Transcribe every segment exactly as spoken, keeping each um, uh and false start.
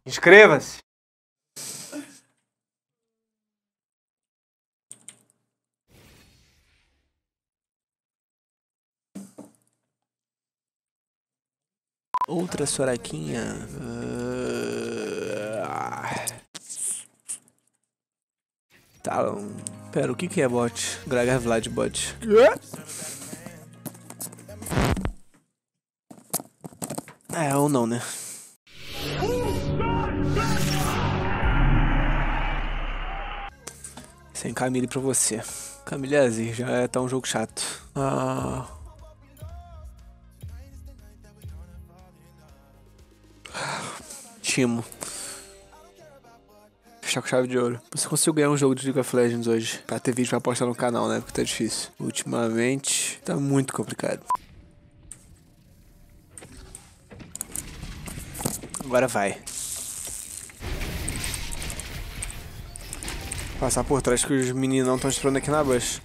Inscreva-se! Outra soraquinha. Uh... Tá. Um... Pera, o que que é bot? Gragar Vlad bot. É, ou não, né? Sem Camille pra você. Camille Azir, já é, tá um jogo chato. Ah... Timo. Fechar com chave de ouro. Você conseguiu ganhar um jogo de League of Legends hoje. Pra ter vídeo pra postar no canal, né? Porque tá difícil. Ultimamente, tá muito complicado. Agora vai. Passar por trás que os meninos não estão esperando aqui na bush.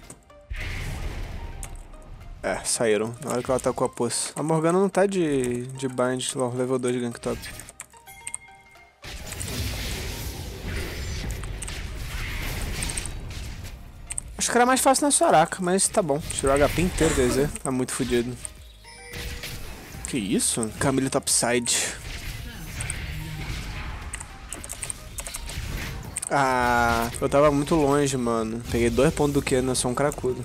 É, saíram. Na hora que ela atacou a poça. A Morgana não tá de, de bind, level dois de gank top. Acho que era mais fácil na Soraka, mas tá bom. Tirou o H P inteiro, D Z. Tá muito fodido. Que isso? Camille topside. Ah, eu tava muito longe, mano. Peguei dois pontos do que, né? Sou um cracudo.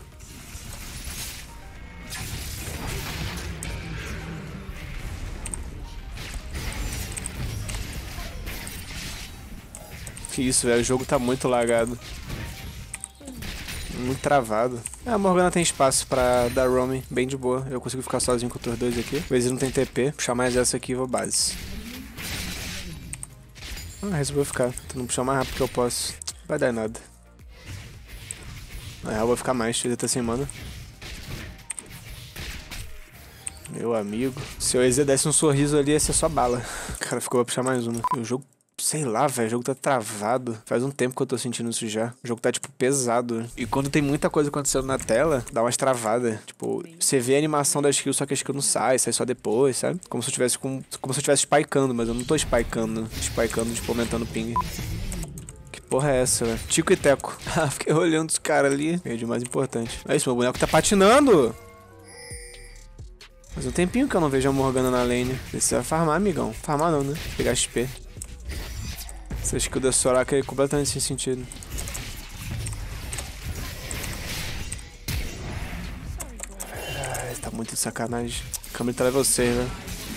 Que isso, velho. O jogo tá muito lagado. Muito travado. Ah, a Morgana tem espaço pra dar roaming bem de boa. Eu consigo ficar sozinho com os dois aqui. O Exir não tem T P. Puxar mais essa aqui e vou base. Ah, resolveu ficar. Tô puxar mais rápido que eu posso. Vai dar nada. Na real, vou ficar mais. Ele tá sem mana. Meu amigo. Se o Exir desse um sorriso ali, ia ser só bala. O cara ficou, vou puxar mais uma. O jogo... Sei lá, velho, o jogo tá travado. Faz um tempo que eu tô sentindo isso já. O jogo tá, tipo, pesado. E quando tem muita coisa acontecendo na tela, dá umas travadas. Tipo, você vê a animação da skill, só que a skill não sai, sai só depois, sabe? Como se eu tivesse com... Como se eu estivesse spikando, mas eu não tô spikando. Spikando, tipo, aumentando o ping. Que porra é essa, velho? Tico e Teco. Ah, fiquei olhando os caras ali. Meio de mais importante. É isso, meu boneco tá patinando! Faz um tempinho que eu não vejo a Morgana na lane. Precisa farmar, amigão. Farmar não, né? Pegar X P. Essa skill da Soraka é completamente sem sentido. Ai, tá muito de sacanagem. A câmera tá level seis, né?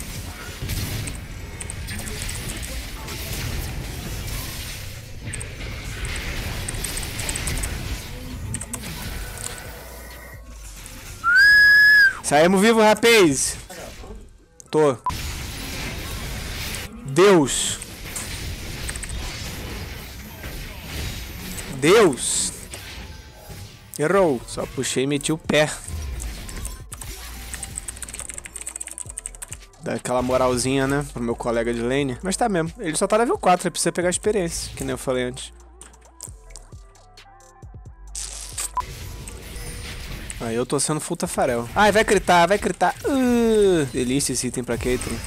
Saímos vivo, rapaz! Tô. Deus! Deus! Errou. Só puxei e meti o pé. Dá aquela moralzinha, né? Pro meu colega de lane. Mas tá mesmo. Ele só tá level quatro. Ele precisa pegar experiência. Que nem eu falei antes. Aí eu tô sendo full tafarel. Ai, vai gritar, vai gritar. Uh, delícia esse item pra Caitlyn.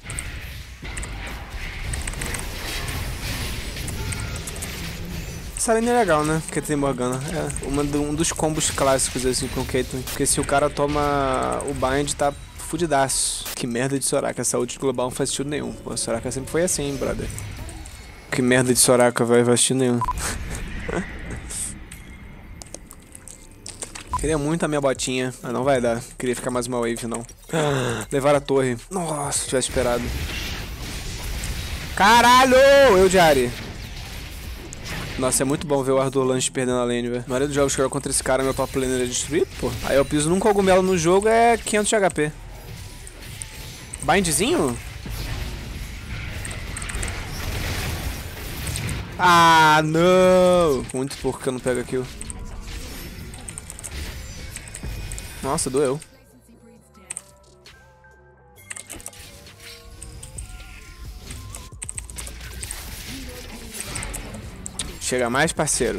Essa lane é legal, né? Caitlyn Morgana. É uma do, um dos combos clássicos, assim, com o Caitlyn. Porque se o cara toma o bind, tá fudidaço. Que merda de Soraka. Essa ult global não faz sentido nenhum. Pô, a Soraka sempre foi assim, hein, brother. Que merda de Soraka, vai, faz sentido nenhum. Queria muito a minha botinha, mas não vai dar. Queria ficar mais uma wave, não. Levar a torre. Nossa, se tivesse esperado. Caralho! Eu de área. Nossa, é muito bom ver o Arthur Lanche perdendo a lane, velho. Na maioria dos jogos que eu jogo contra esse cara, meu top laner é destruído, pô. Aí eu piso num cogumelo no jogo, é quinhentos de H P. Bindzinho? Ah, não! Muito pouco que eu não pego aqui. Nossa, doeu. Chega mais, parceiro.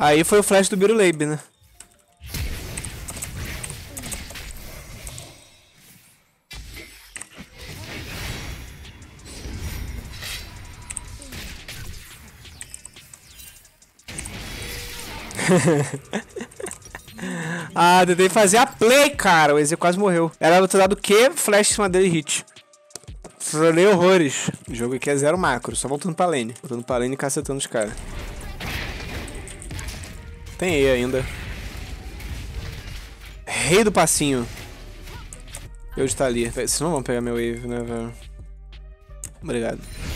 Aí foi o flash do Birulebe, né? Ah, tentei fazer a play, cara. O E Z quase morreu. Era luta dado que flash em cima dele e hit. Trolei horrores. O jogo aqui é zero macro, só voltando pra lane. Voltando pra lane e cacetando os caras. Tem E ainda. Rei do passinho. Eu de tá ali. Vocês não vão pegar meu wave, né, velho? Obrigado.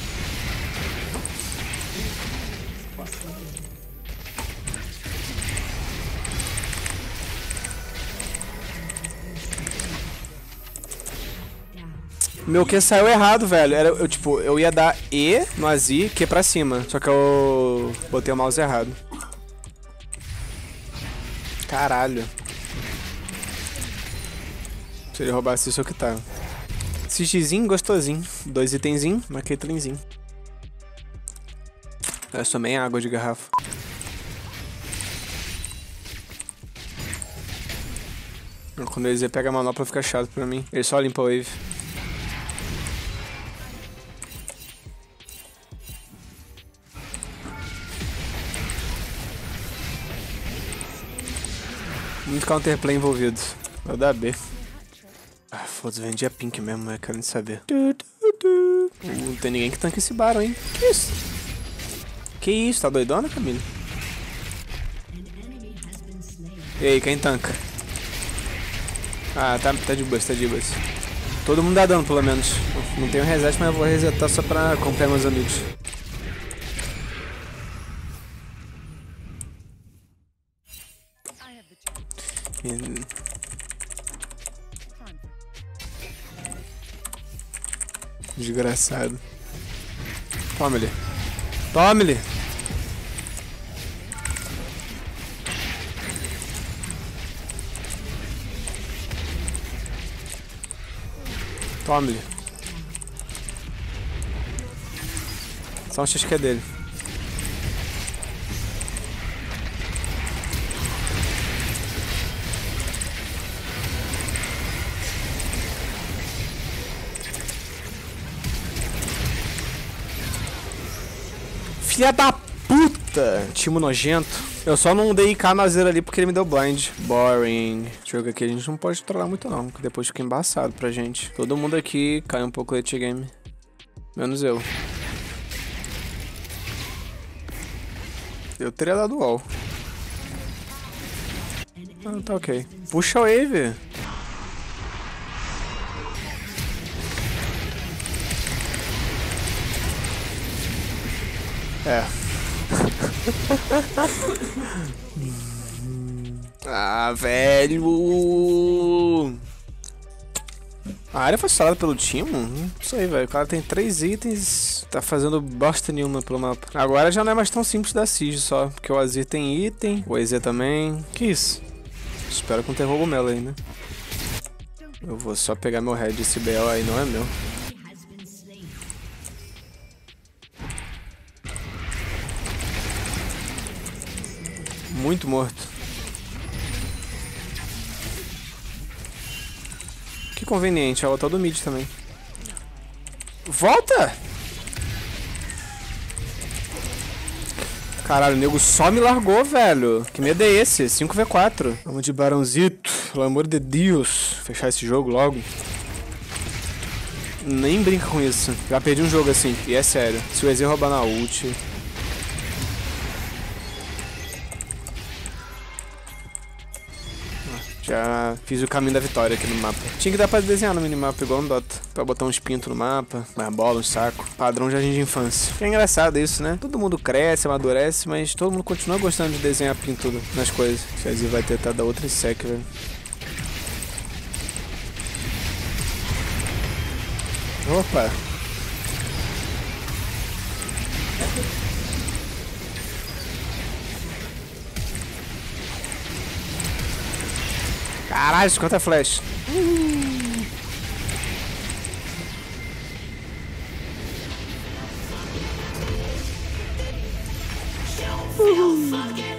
Meu Q saiu errado, velho. Era, eu, tipo, eu ia dar E no Azir, Q pra cima. Só que eu botei o mouse errado. Caralho. Se ele roubasse isso, é o que tá. Sigizinho, gostosinho. Dois itenzinho, uma Caitlinzinho. É só meia água de garrafa. Quando eles pegam a manopla fica chato pra mim. Ele só limpa o wave. Muito counterplay envolvido. Vou dar B. Ah, foda-se, vendi a pink mesmo, mas quero nem saber. Uh, não tem ninguém que tanque esse Baron, hein? Que isso? Que isso? Tá doidona, Camila? E aí, quem tanca? Ah, tá, tá de boas, tá de boas. Todo mundo dá dano, pelo menos. Não tenho reset, mas eu vou resetar só pra acompanhar meus amigos. Desgraçado. Toma ele. Toma ele. Toma ele. Só um X Q dele. Filha da puta! Timo nojento. Eu só não dei I K na zero ali porque ele me deu blind. Boring. Esse jogo aqui a gente não pode trollar muito não, porque depois fica embaçado pra gente. Todo mundo aqui cai um pouco late game. Menos eu. Eu teria dado wall. Ah, tá ok. Puxa o wave. É. Ah, velho. A área foi estourada pelo time? Não sei, velho. O cara tem três itens, tá fazendo bosta nenhuma pelo mapa. Agora já não é mais tão simples da Siege só, porque o Azir tem item, o E Z também. Que isso? Espero que não tenha cogumelo aí, né? Eu vou só pegar meu head, esse B L aí não é meu. Muito morto. Que conveniente, ela tá do mid também. Volta! Caralho, o nego só me largou, velho. Que medo é esse? cinco v quatro. Vamos de barãozito, pelo amor de Deus. Fechar esse jogo logo. Nem brinca com isso. Já perdi um jogo assim, e é sério. Se o E Z roubar na ult... Já fiz o caminho da vitória aqui no mapa. Tinha que dar pra desenhar no minimapa igual no Dota. Pra botar uns pintos no mapa, mais bola, um saco. Padrão jardim de infância. É engraçado isso, né? Todo mundo cresce, amadurece, mas todo mundo continua gostando de desenhar pinto nas coisas. O Azir vai tentar dar outra sec, velho. Opa! Caralho, cinquenta flash. Uhum.